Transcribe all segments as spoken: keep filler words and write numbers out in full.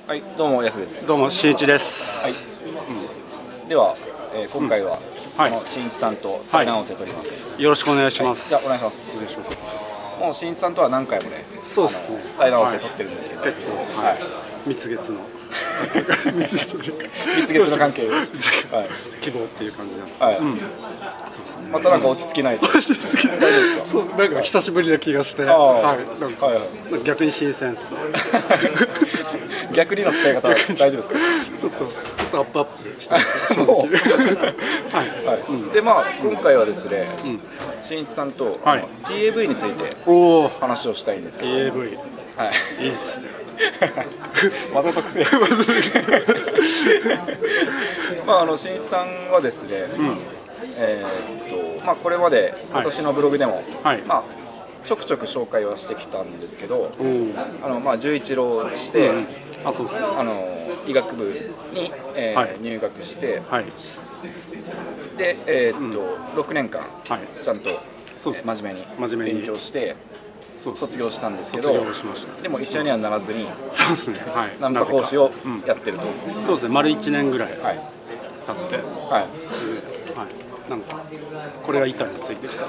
はい、どうもやすです。 どうもしんいちです。 はい。うん、では、えー、今回は、うん、はい、このしんいちさんと対談をせております、 はい。よろしくお願いします。 はい、じゃあお願いします。 お願いします。 もうしんいちさんとは何回もね、 そうですね。 対談をせ取ってるんですけど、 はい、結構、はい、蜜月の蜜月の関係、はい、 希望っていう感じなんです。 はい。うん、またなんか落ち着きないですか。落ち着きないですか。 そう、なんか久しぶりな気がして、はい、なんか、はいはい、逆に新鮮です。 逆にの使い方は大丈夫ですか。 ちょっとちょっとアップアップしてます正直。はいはい。でまあ今回はですね、しんいちさんと ティーエーブイ について話をしたいんですけど。 ティーエーブイ。 はい。 いいっすね。 わざとくせ。まああのしんいちさんはですね、えっとまあこれまで私のブログでもまあちょくちょく紹介はしてきたんですけど、あのまあ十一浪して、あの医学部にえ入学して、でえっとろくねんかんちゃんと真面目に勉強して。卒業したんですけど、でも医者にはならずにナンパ講師をやってると。 そうですね、丸いちねんぐらい経って、はい、なんかこれが板についてきた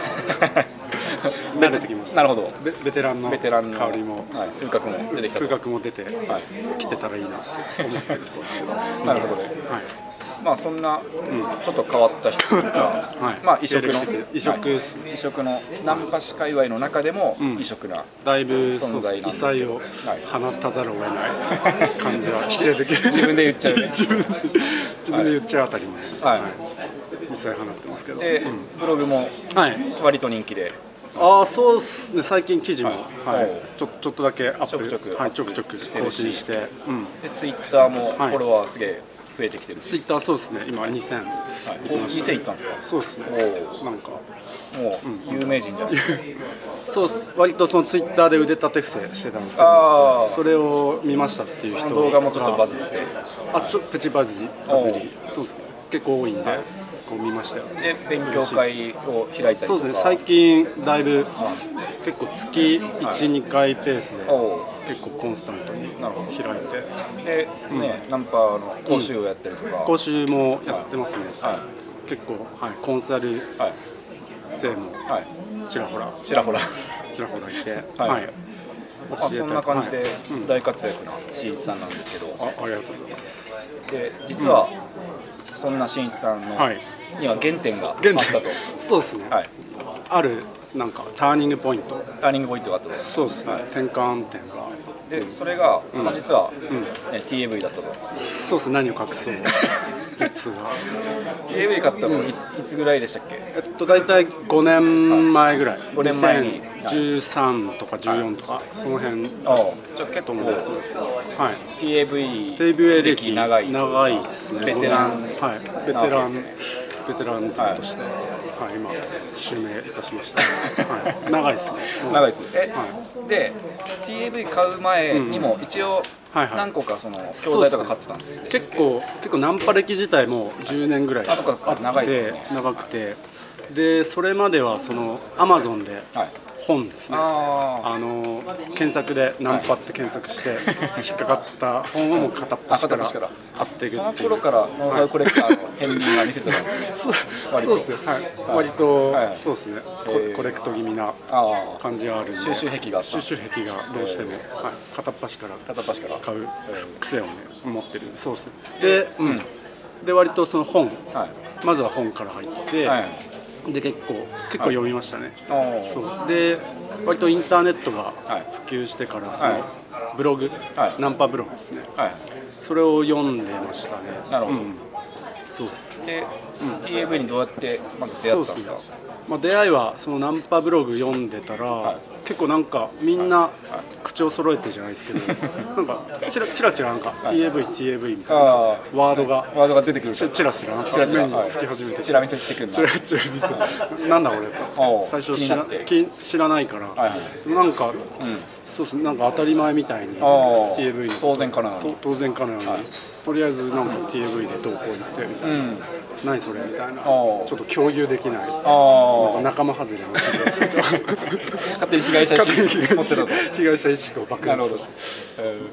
慣れてきました。 なるほど。 ベテランの香りも風格も出てきた。 風格も出てきてたらいいなと思ってるところですけど。 なるほどね。まあそんなちょっと変わった人とか、まあ異色の異色異色のナンパ師界隈の中でも異色なだいぶ存在なんですけど、 異彩を放たざるを得ない感じは否定できる。 自分で言っちゃう。 自分自分で言っちゃうあたりも異彩放ってますけど。でブログも割と人気で。 ああそうですね、最近記事もちょちょっとだけアップちょくちょくはいちょくちょく更新して、でツイッターもフォロワーすげえ増えてきてる。 ツイッターそうですね、今にせんいきました。 にせんいったんですか。 そうですね。なんかもう有名人じゃないですか。 そう割とそのツイッターで腕立て伏せしてたんですけど、それを見ましたっていう人、 動画もちょっとバズって、 あちょっとプチバズりバズり、そう結構多いんで。こう見ましたよ。 で勉強会を開いたりとか。 そうですね、最近だいぶ結構月いち、にかいペースで結構コンスタントに開いて、 でね、ナンパの講習をやったりとか。 講習もやってますね。結構はいコンサル生もちらほらちらほらちらほらいて、 はい。そんな感じで大活躍なしんいちさんなんですけど。 あありがとうございます。 で実はそんなしんいちさんのには原点があったと。 そうですね。あるなんかターニングポイント。 ターニングポイントがあったと。 そうですね。転換点が。 でそれがまあ実は ティーエーブイ だったと。 そうですね。何を隠そう。実はティーエーブイ 買ったのいつぐらいでしたっけ。 えっと大体ごねんまえぐらい。 ごねんまえにじゅうさんとかじゅうよんとかその辺。 ああじゃあ結構もう ティーエーブイ 歴長い長いですね。 ベテランはいベテランベテランズとしてはい今襲名いたしました。はい長いですね。 長いです。えで ティーエーブイ 買う前にも一応何個かその教材とか買ってたんです。 結構結構ナンパ歴自体もじゅうねんぐらいあって長いですね。 長くてでそれまではそのアマゾンで本ですね。あの検索でナンパって検索して引っかかった本をも片っ端から買っていく。 その頃からノウハウコレクターの片鱗が見せてたんですね。 そうですね。割とそうですね。コレクト気味な感じがあるんで。 収集癖が収集癖がどうしても片っ端から片っ端から買う癖をね持ってる。そうですね。でで割とその本まずは本から入って。で結構結構読みましたね。そうで割とインターネットが普及してからそのブログ、ナンパブログですね。それを読んでましたね。 なるほど。そうで ティーエーブイ にどうやってまず出会ったんですか。 まあ出会いはそのナンパブログ読んでたら結構なんかみんな口を揃えてじゃないですけどなんかチラチラチラなんか ティーエーブイ ティーエーブイ みたいなワードがワードが出てくる。 チラチラチラ目につき始めてチラ見せしてくる。 チラチラ見せなんだ俺と最初知ら知らないからなんかそうですねなんか当たり前みたいに ティーエーブイ当然かな当然かなとりあえずなんか ティーエーブイ でどうこう言ってみたいな。何それみたいなちょっと共有できない仲間外れの勝手に被害者意識持ってたと。 被害者意識を爆発して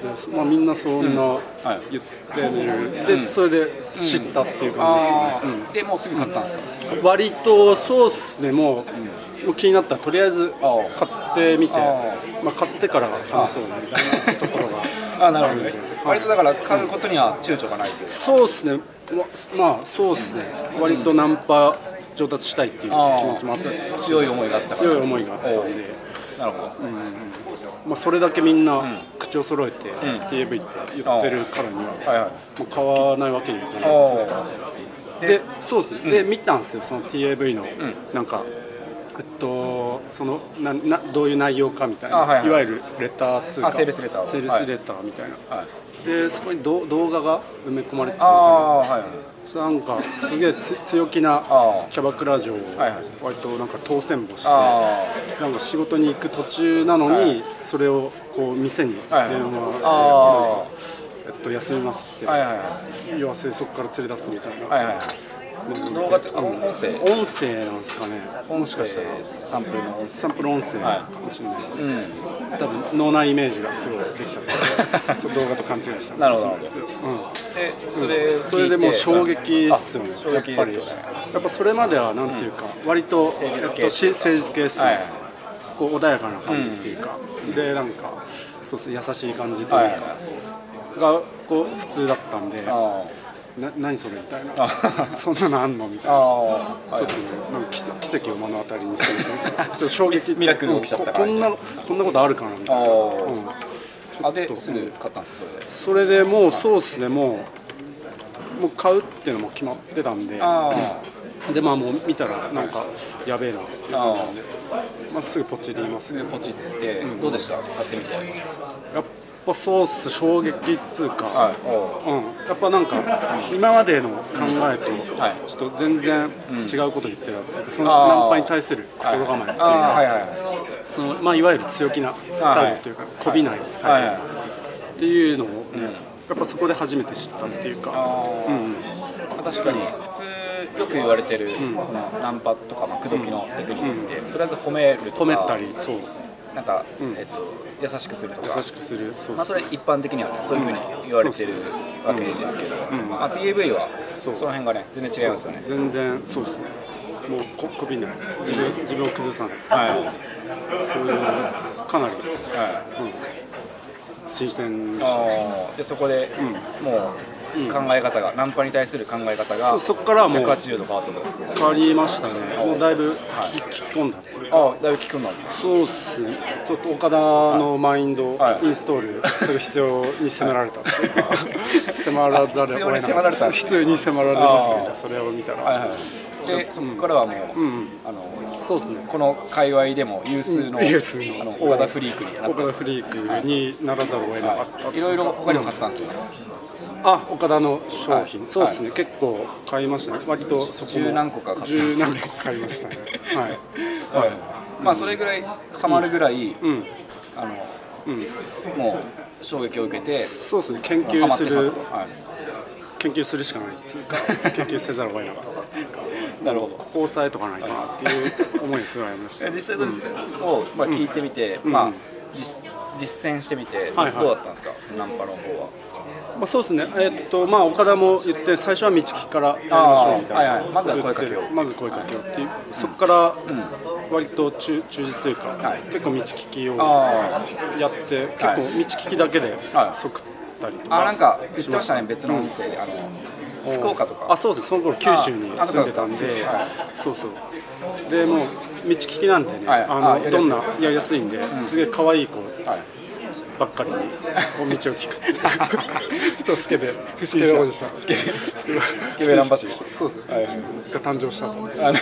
まあ、みんなそんな言ってる、でそれで知ったっていう感じですね。 でもうすぐ買ったんですか？ 割とそうですね、もうもう気になったらとりあえず買ってみて、まあ、買ってから話そうみたいなところがあなるほどね。割とだから買うことには躊躇がないという。 そうですね、まあそうですね、割とナンパ上達したいっていう気持ちもあって、 強い思いがあったから。 強い思いがあったんで、 なるほど。 まあそれだけみんな口を揃えて ティーエーブイ って言ってるからにはもう買わないわけにはいかないです。で、そうですね。で見たんですよ、その ティーエーブイ のなんかえっとそのななどういう内容かみたいな、いわゆるレターつうかセールスレター、 セールスレターみたいな。でそこに動画が埋め込まれてて、なんかすげえ強気なキャバクラ嬢を割となんか当選簿して、なんか仕事に行く途中なのにそれをこう店に電話して、えっと休みますって言わせてそこから連れ出すみたいな。 動画って音声音声なんですかね。 もしかしたらサンプルの音声サンプル音声かもしれないですね。多分脳内イメージがすごいできちゃって動画と勘違いしたなるほど。でそれそれでもう衝撃ですよね。やっぱりやっぱそれまではなんていうか割と誠実系ですね。こう穏やかな感じっていうか、でなんかそう優しい感じというかがこう普通だったんで。な何それみたいなそんなのあんのみたいな、ちょっとなんか奇跡を目の当たりにするというか、ちょっと衝撃ミラクル起きちゃったからこんなこんなことあるかなみたいな。 あですぐ買ったんですか？それでそれでもうそうですね、もうもう買うっていうのも決まってたんで、でまあもう見たらなんかやべえなっていう感じなんで、まあすぐポチりますね。 ポチってどうでした？買ってみて。 やっぱそうっす、衝撃っつうか、はい、うん、やっぱなんか今までの考えとちょっと全然違うこと言ってるっていうか、そのナンパに対する心構えっていうか、そのまあいわゆる強気な態度というか、こびない態度っていうのをやっぱそこで初めて知ったっていうか、 確かに普通よく言われてるそのナンパとか口説きのテクニックってとりあえず褒めるとか、 褒めたり、そう。 なんか、えっと、優しくするとか、 優しくする、 まあそれ一般的にはね、そういうふうに言われてるわけですけど、まあ ティーエーブイ はその辺がね全然違いますよね。 全然そうですね。もうここびない、自分自分を崩さない。はい。そういうかなり、はい、新鮮でした。 でそこで、もう。考え方がナンパに対する考え方がそこからもうひゃくはちじゅうど変わったと。 変わりましたね。もうだいぶ聞き込んだ。 ああ、だいぶ聞き込んだんですか。 そうですね。ちょっと岡田のマインドをインストールする必要に迫られたっていうか、迫らざるを得ない。必要に迫られますみたいな、それを見たら。 でそこからはもう、あのそうですね。この界隈でも有数のあの岡田フリークになった。 岡田フリークにならざるを得なかった。 いろいろ他にも買ったんですよ。 あ、岡田の商品、そうですね、結構買いましたね。割とそこも十何個か買ったんですよね。十何個買いましたね。はい。 はい。まあそれぐらいハマるぐらい、あのもう衝撃を受けて、 そうですね、研究する研究するしかないっていうか、研究せざるを得なかったっていうか。なるほど。ここを抑えとかないかなっていう思いすごいありました。 実際それをまあ聞いてみて、まあ実践してみてどうだったんですか、ナンパの方は。 まあそうですね、えーっとまあ、岡田も言って、最初は道利きからやりましょうみたいな、はいはい、 まずは声かけよう、 まず声かけようっていう、そこから割と忠実というか、はい、結構道利きをやって、結構道利きだけで即ったりとか、 あなんか言ってましたね、別の音声で、あの福岡とか、 あそうです、その頃九州に住んでたんで、そうそう、でもう道利きなんでね、あのどんなやりやすいんで、すげえ可愛い子ばっかりに道を聞くっていうちょっとスケベ不審者でした。スケベスケベナンパ師でした。 そうです、が誕生したと。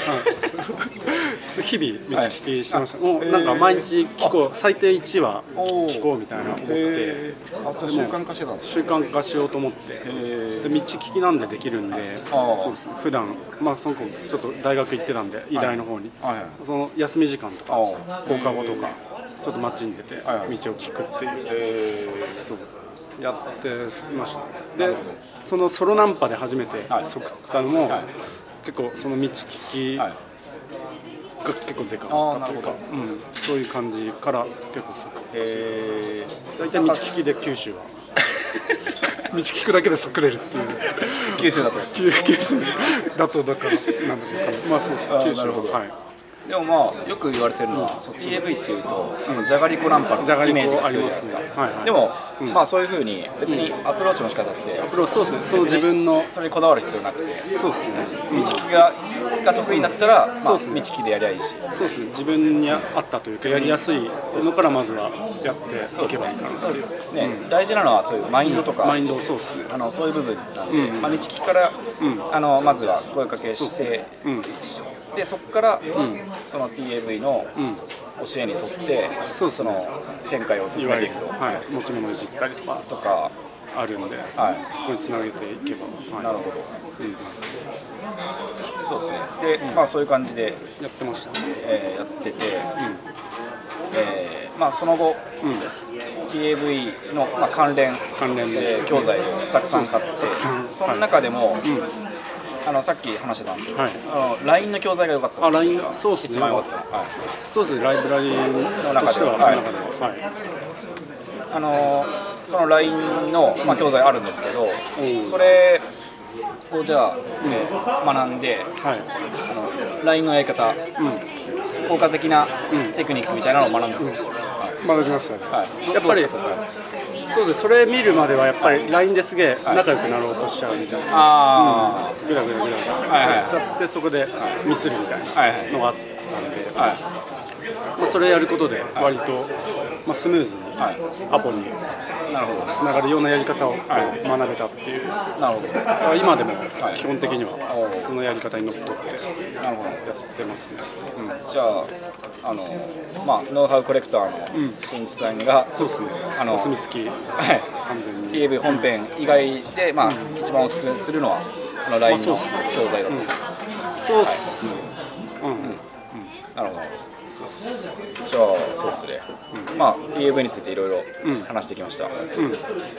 日々道聞きしてました。もうなんか毎日聞こう、最低いちわ聞こうみたいな思って、 習慣化してたんですか。 習慣化しようと思って、で道聞きなんでできるんで、そうです普段まあその子ちょっと大学行ってたんで、医大の方にその休み時間とか放課後とかちょっと街に出て道を聞くっていう、そうやってました。でそのソロナンパで初めて即ったのも結構その道聞きが結構でかかったというか、そういう感じから結構即っへえ。大体道聞きで九州は道聞くだけでそくれるっていう。 九州だと九州だとだからなんだろうか、まあそうです。九州は、はい。 でもまあよく言われてるのは、そう ティーエーブイ っていうとあのじゃがりこナンパのイメージが強いじゃないですか。でもまあそういう風に別にアプローチの仕方ってアプローチそうですね。そう自分のそれにこだわる必要なくて、 そうですね。 道聞きがが得意になったらまあ道聞きでやりゃいいし、 そうですね。自分に合ったというかやりやすいのからまずはやっていけばいいかな。 ね、大事なのはそういうマインドとか、 マインドそうですね。 あのそういう部分なんで、まあ道聞きからあのまずは声かけして。でそこから、うん、その ティーエーブイ の教えに沿って、うん、その展開を進めていくと、 はい、持ち物いじったりとかとかあるんで、はい、そこにつなげていけば、はい、 なるほど、うん、そうですね。で、うん、まあそういう感じでやってました、ねえー、やってて、うんえー、まあその後、うん、ティーエーブイ の、まあ、関連関連で、 えー、教材をたくさん買って、その中でも、はいうんあのさっき話してたんですけど、はい、あの ライン の教材が良かったんですが、 そうですね、 一番良かったの、はい、 そうですね、ライブラリーの中では、はいはい、あのその ライン の、まあ、教材あるんですけど、うん、それをじゃあ、えー、学んで、はい、あの ライン のやり方、うん、効果的なテクニックみたいなのを学んだんです、うんはい、 学びましたね、はい、やっぱりそうです。それ見るまではやっぱり ライン ですげえ仲良くなろうとしちゃうみたいな、あうん、ぐらぐらぐらぐらやっちゃってそこでミスるみたいなのがあったんで、はいまあ、それやることで割と、まあ、スムーズにアポにつながるようなやり方を学べたっていう、なるほど今でも基本的にはそのやり方にのっとってやってますね、 うん、じゃああのまあ、ノウハウコレクターの新一さんが、 うん、そうですね、 あのお墨付き、はい、完全にティーエーブイ 本編以外で、まあうん、一番おすすめするのはあの ライン の教材だと、 まあ、そうですね、うんうん、 なるほど。じゃあそうですね、うん、まあ ティーエーブイ についていろいろ話してきました、うん、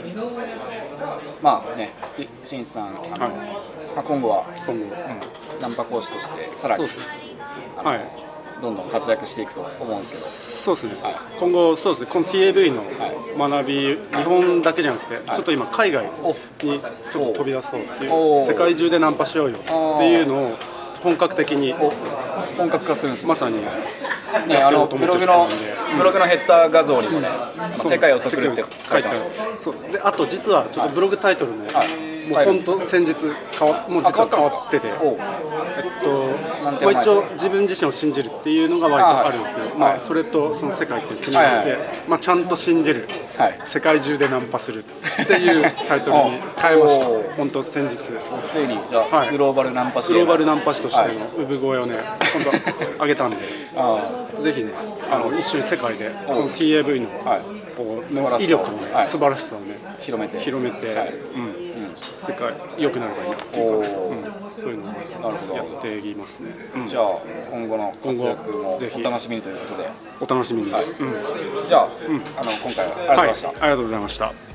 まあね新一さんあの、はいまあ、今後は今後、うん、ナンパ講師としてさらに、はいどんどん活躍していくと思うんですけど、 そうですね、はい、今後、そうですね、この ティーエーブイ の学び、はい、日本だけじゃなくて、はい、ちょっと今、海外にちょっと飛び出そうっていう、世界中でナンパしようよっていうのを本格的に、 本格化するんですまさに、 ね、あのブログのブログのヘッダー画像にもね、うん、世界をそくるって書いてました。 そうであと実はちょっとブログタイトルも、はい、もう本当先日変わもう実は変わってて、えっとまあ、一応自分自身を信じるっていうのが割とあるんですけど、あ、はいまあ、それとその世界っていう組み合わせで、はいはいまあ、ちゃんと信じる、はい、世界中でナンパするっていうタイトルに変えました。本当先日ついにじゃあ、はい、グローバルナンパ師グローバルナンパ師としての産声をね、本当上げたんで、あぜひねあの一緒に世界でこの ティーエーブイ の、はい、こうの威力の、ねはい、素晴らしさをね広めて広めて、はいうんうん、世界良くなればいいなっていうか、うん、そういうのをやっていきますね。 うん、じゃあ今後の活躍もお楽しみにということで、 お楽しみに。はいうん、 じゃあ、うん、あの今回はありがとうございました。 はい、ありがとうございました。